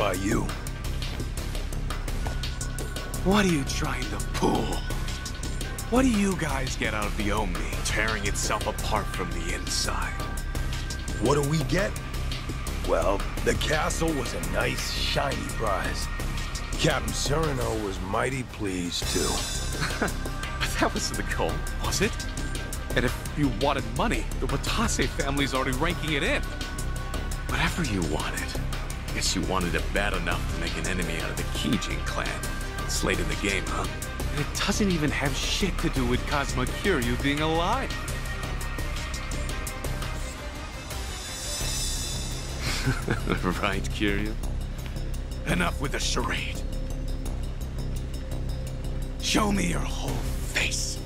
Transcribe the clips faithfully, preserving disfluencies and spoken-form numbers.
about you? What are you trying to pull? What do you guys get out of the Omni, tearing itself apart from the inside? What do we get? Well, the castle was a nice, shiny prize. Captain Cyrano was mighty pleased, too. But that wasn't the goal, was it? And if you wanted money, the Watase family's already ranking it in. Whatever you wanted. Guess you wanted it bad enough to make an enemy out of the Kijin clan. It's late in the game, huh? And it doesn't even have shit to do with Kazuma Kiryu being alive. Right, Kiryu? Enough with the charade. Show me your whole face.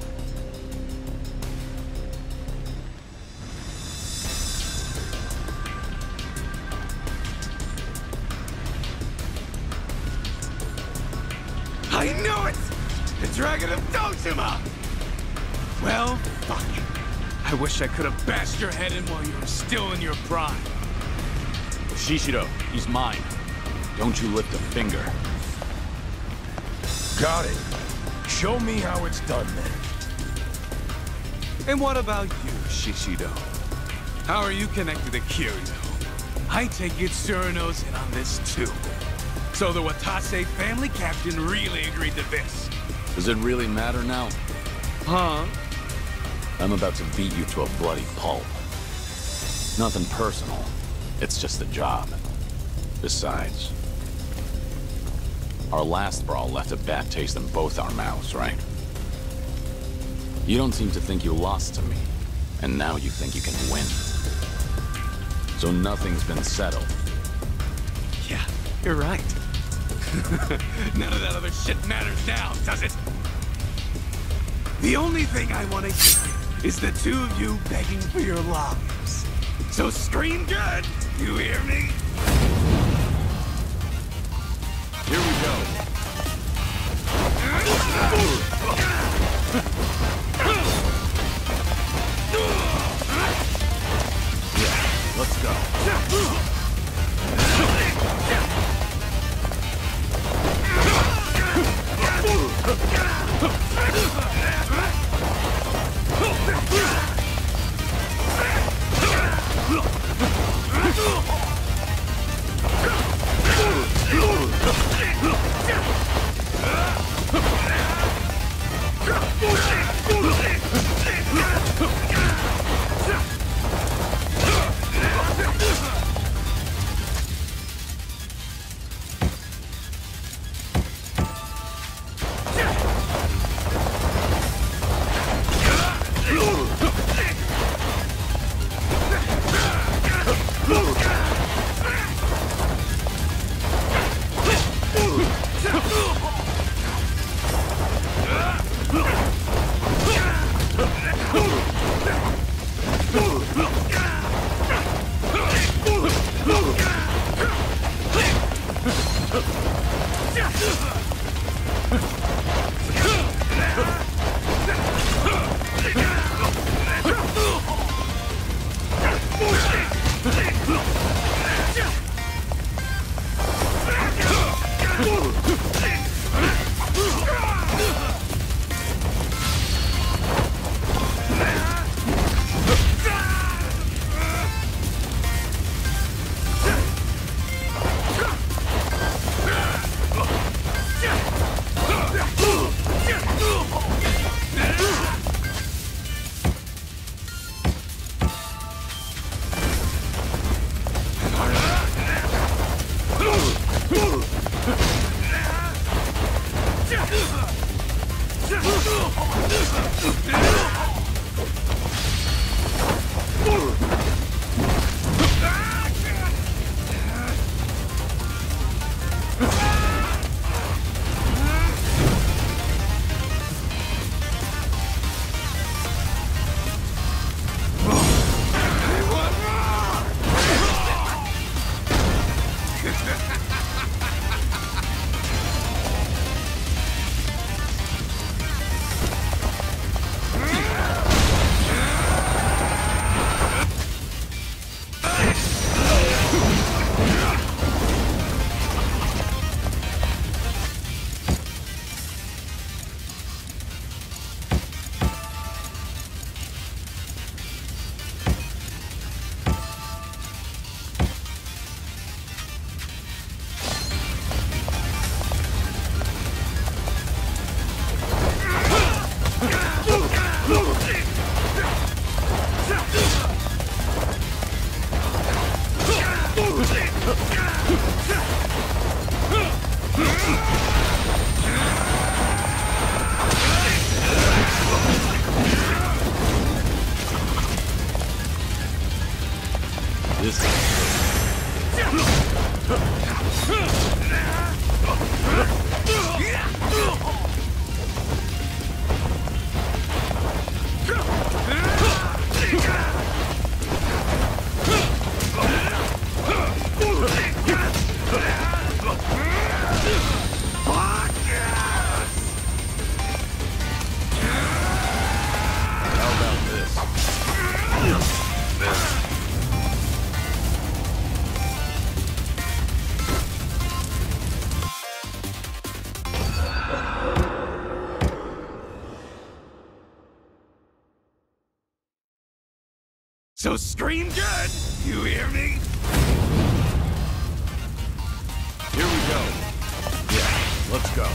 I knew it! The Dragon of Dojima! Well, fuck. I wish I could have bashed your head in while you were still in your prime. Shishiro, he's mine. Don't you lift a finger. Got it. Show me how it's done, then. And what about you, Shishido? How are you connected to Kiryu? I take it Cyrano's in on this, too. So the Watase family captain really agreed to this. Does it really matter now? Huh? I'm about to beat you to a bloody pulp. Nothing personal. It's just a job. Besides, our last brawl left a bad taste in both our mouths, right? You don't seem to think you lost to me, and now you think you can win. So nothing's been settled. Yeah, you're right. None of that other shit matters now, does it? The only thing I want to hear is the two of you begging for your lives. So scream good, you hear me? Here we go. Yeah, let's go. This So scream good! You hear me? Here we go. Yeah, let's go.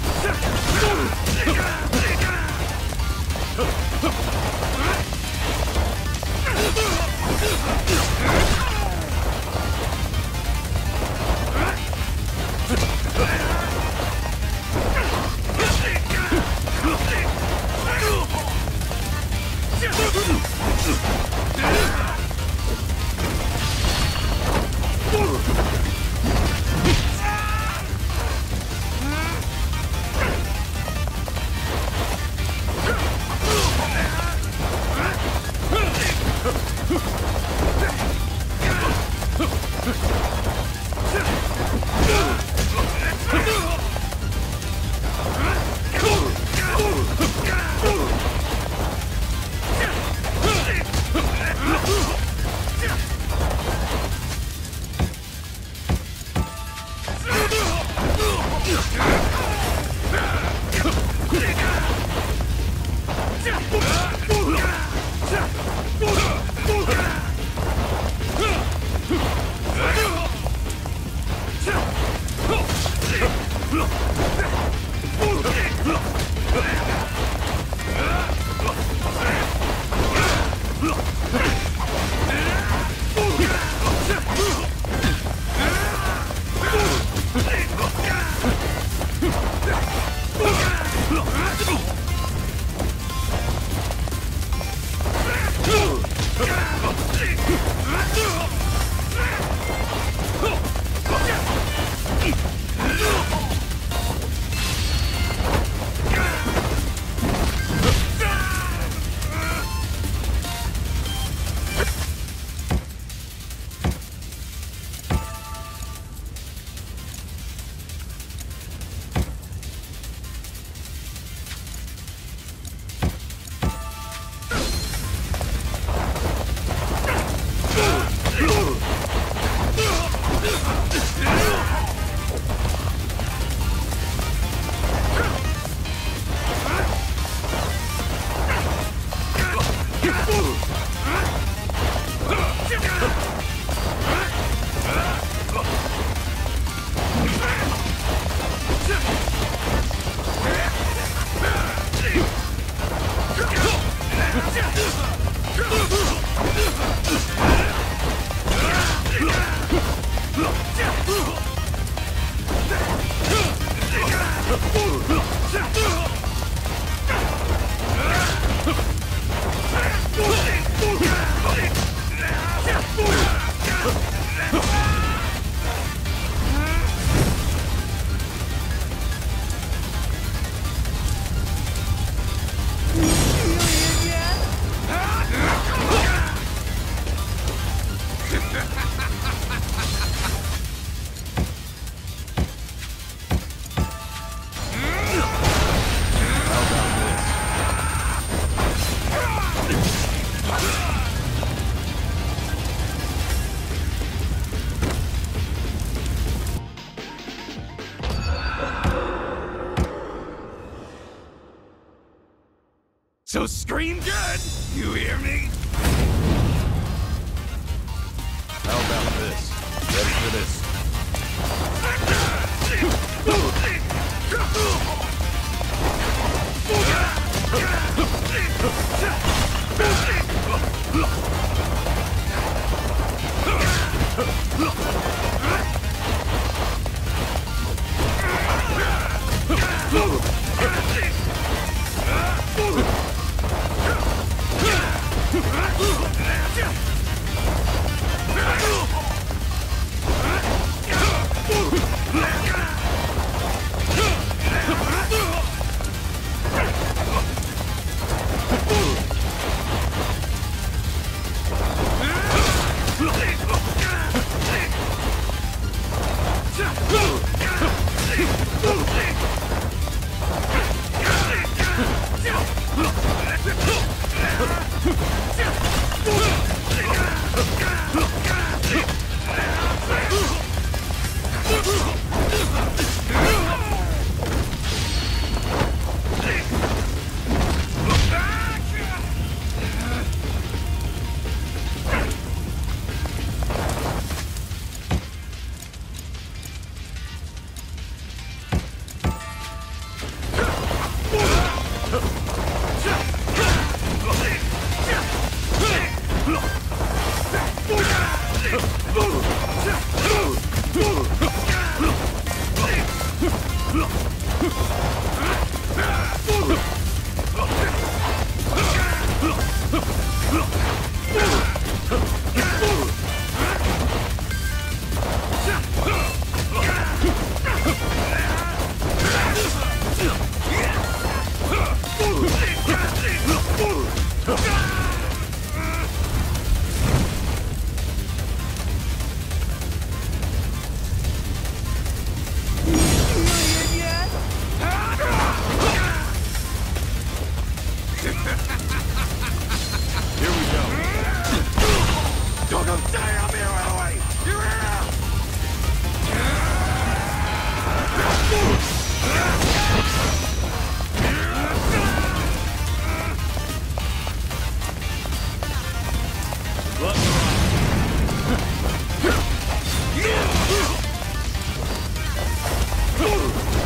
So scream good! You hear me? How about this? Ready for this?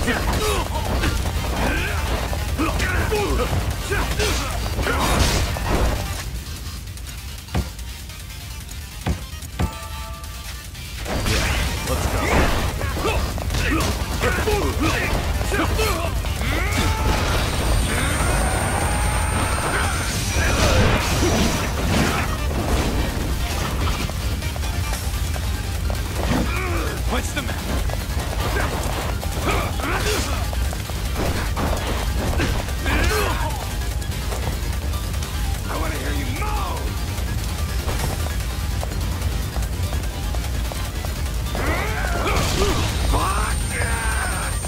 What's the matter? I want to hear you moan! Fuck yes!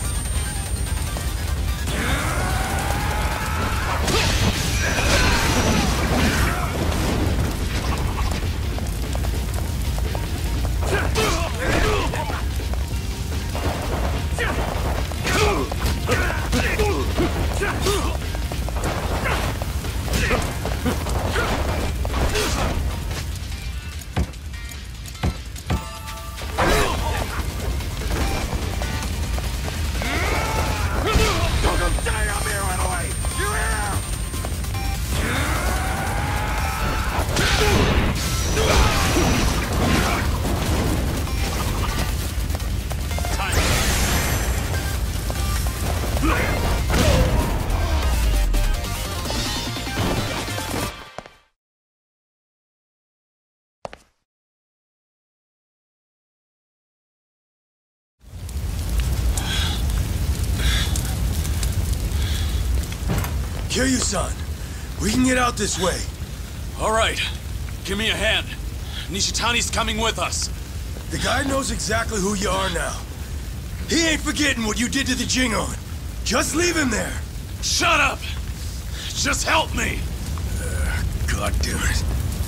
Kiryu-san, we can get out this way. All right. Give me a hand. Nishitani's coming with us. The guy knows exactly who you are now. He ain't forgetting what you did to the Jingon. Just leave him there. Shut up! Just help me! Uh, God damn it.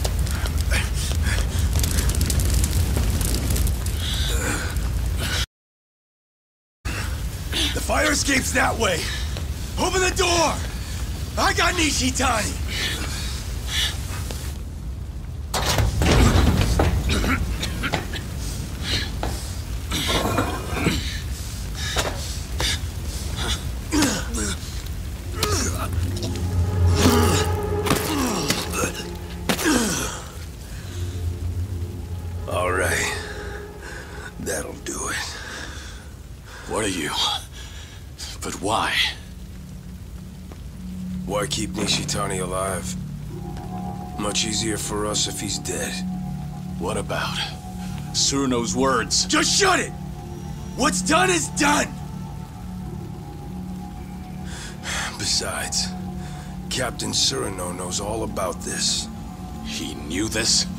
The fire escape's that way. Open the door! I got Nishitani! All right. That'll do it. What are you? But why? Why keep Nishitani alive? Much easier for us if he's dead. What about Tsuruno's words? Just shut it! What's done is done! Besides, Captain Tsuruno knows all about this. He knew this?